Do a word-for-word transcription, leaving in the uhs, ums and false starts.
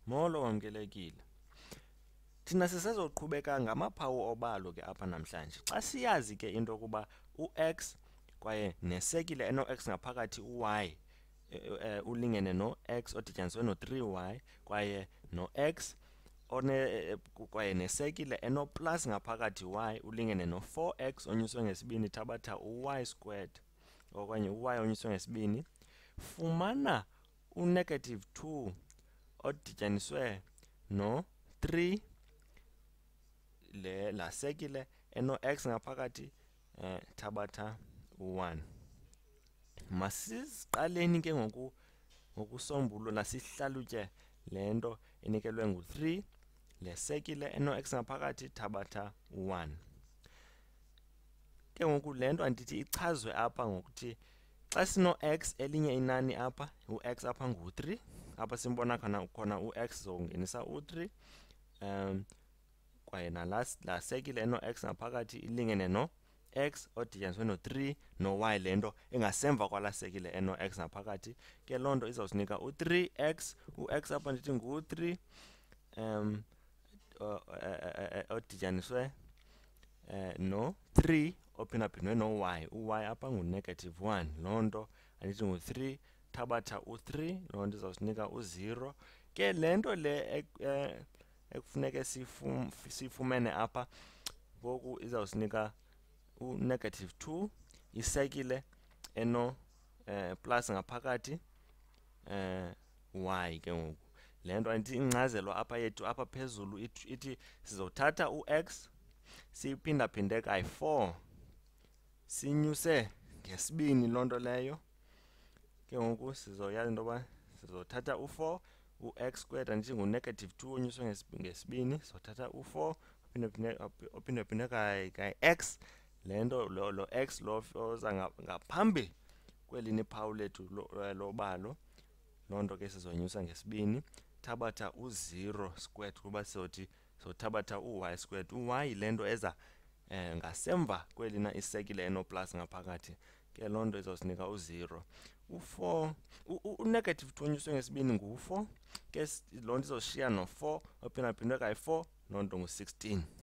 Molo wamkelekile. Thina sisezoqhubeka ngamaphawu obalo ke apha namhlanje. Xa siyazi ke into yokuba u-x kwaye nesekile eno-x ngaphakathi u-y eh, ulingene no-x odityaniswe no-three y kwaye no-x one eh, kwaye nesekile eno-plus ngaphakathi y ulingene no-four x onyuswe ngesibini thabatha u-y squared okanye u-y onyuswe ngesibini. Fumana u-negative two odityaniswe no-three le lasekile eno-x ngaphakathi eh, thabatha u-one. Masiziqaleni ke ngoku ngokusombulula sihlalutye le nto enikelwe ngu-three lesekile eno-x ngaphakathi thabatha u-one. Ke ngoku le nto andithi ichazwe apha ngokuthi xa sino-x elinye inani apha u-x apha ngu-three apha simbona khona khona u-x sizongenisa u-three um kwaye nalaa sekile eno-x ngaphakathi ilingene no-x odityaniswe no-three no-y le nto engasemva kwalaa sekile eno-x ngaphakathi. Ke loo nto izawusinika u-three x, u-x apha ndithi ngu-three um odityaniswe no-three ophindaphindwe no-y, u-y apha ngu-negative one. Loo nto andithi ngu-three thabatha u-three, loo nto izawusinika u-zero. Ke le nto le ekufuneke siyifumene apha ngoku izawusinika u-negative two, isekile eno eh, plus ngaphakathi eh, y ke ngoku. Le nto andithi ingcazelo apha yethu apha phezulu ithi sizothatha u-x siyiphindaphinde kayi-four sinyuse ngesibini loo nto leyo. Ke ngoku sizoyazi into yoba sizothatha u-four u-x squared andithi ngu-negative two onyuswe ngesibini, sizothatha u-four ophindaphindwe kayi-x le nto lo, lo x lo oza ngaphambi kweli phawu lethu lobalo. Loo nto ke sizonyusa ngesibini thabatha u-zero squared kuba sizothi sizothabatha u-y squared. U-y yile nto eza eh, ngasemva kwelina isekile eno-plus ngaphakathi. Ke loo nto izawusinika u-zero. U-four u-negative two onyuswe ngesibini ngu-four, ke loo nto izawushiya no-four ophindaphindwe kayi-four, loo nto ngu-sixteen.